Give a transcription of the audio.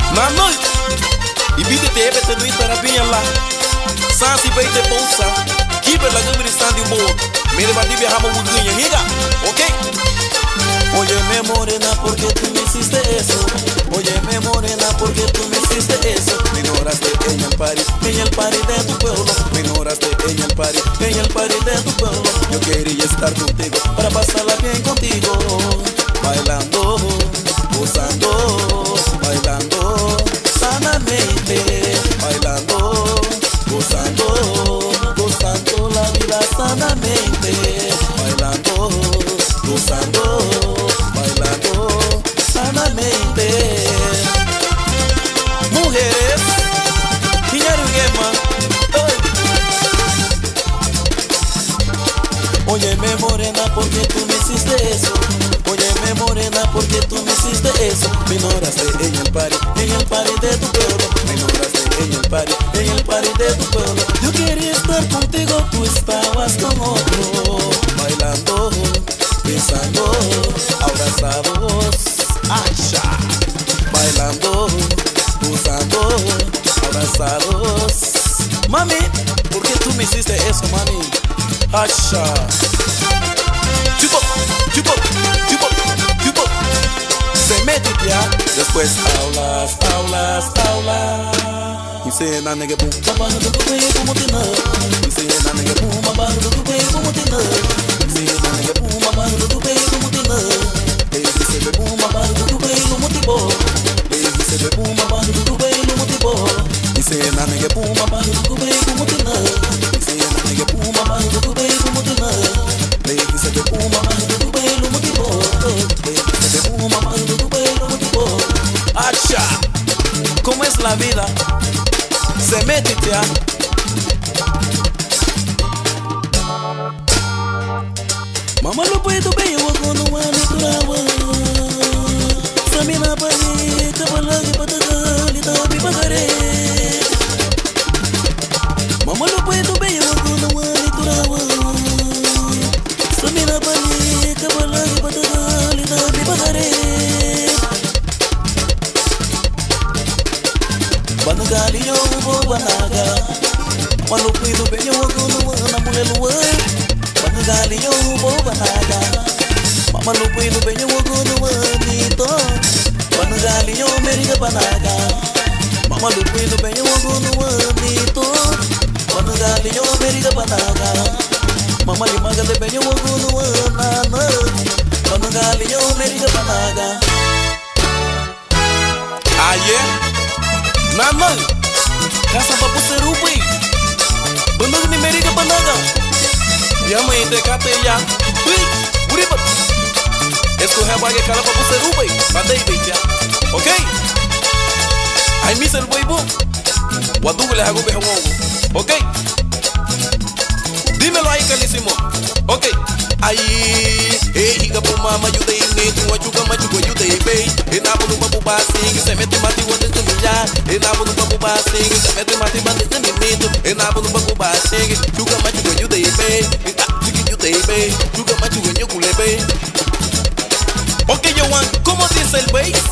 Nanoi, ibite te ebete no itara binha lá. Sansi beite bolsa, kibe la gubri sandi bo. Mire bandibi hama wugunya higa, ok? Óyeme morena, porque tú me hiciste eso. Óyeme morena, porque tú me hiciste eso. Me ignoraste en el party de tu pueblo. Me ignoraste en el party de tu pueblo. Yo quería estar contigo para pasarla bien contigo. bailando, gozando, bailando, sanamente. bailando, Gozando, gozando la vida sanamente. bailando, Gozando, bailando. sanamente. Mujeres, Iñarugema, Óyeme morena, porque tú me hiciste eso. Óyeme morena, porque tú me hiciste eso. me ignoraste en el party de tu pueblo. me ignoraste en el party de tu pueblo. Yo quería estar contigo, tú estabas con otro. bailando, Besando, abrazados, asha. bailando, Gozando, abrazados. mami, ¿por qué tú me hiciste eso, mami? Asha, Chupo, chupo, chupo, chupo. Se mete ya. después aulas, aulas, aulas. Y se na nigga boom, Babano do kupe como tina. y se na nigga boom, Babano do kupe como tina. y se na nigga boom, Babano do kupe como tina. y se be boom, Babano do kupe como tipo. y se be boom, Babano do kupe como tipo. y se na nigga boom, Babano do kupe como tina. y se na nigga boom, Babano do kupe como tina. y se be boom, Babano do kupe como tipo. y se be boom. Babano do kupe como tipo. Asha, ¿Cómo es la vida? Se mete ya. Mama lo puedo ver yo cuando wani turawa. Samina pani kapala ke pataka lita bipagare. Mama lo puedo ver yo cuando wani turawa. Samina pani kapala ke pataka lita bipagare. Banagali yo bo banaga. Malu puedo ver yo cuando wani mulelua. Banagali yo bo banaga. Mama lu puedo ver yo cuando wani to. Banagali yo meriga banaga. Mama lu puedo ver yo cuando wani to. Banagali yo meriga banaga. Mama li magale ver yo cuando wana. Banagali yo meriga banaga. aye, nanoi, Casa papu serupi. bener ni meriga banaga. Ya me indicate ya, uy, uriba. Esto es algo que cada papu se rube, bandei ya, ok? Ay mis el huevo, guadugo le hago bejo ok? Dímelo ahí carísimo, ok? Ay, higa por mama you dey need to what you come you dey pay. E na bulu papu basing, se mete mati wonde tu ya. E na bulu papu basing, se mete mati bande tu mito. E na bulu papu basing, you come you dey pay. You dey pay, you come you kule pay. Ok, yo, ¿cómo dice el bass?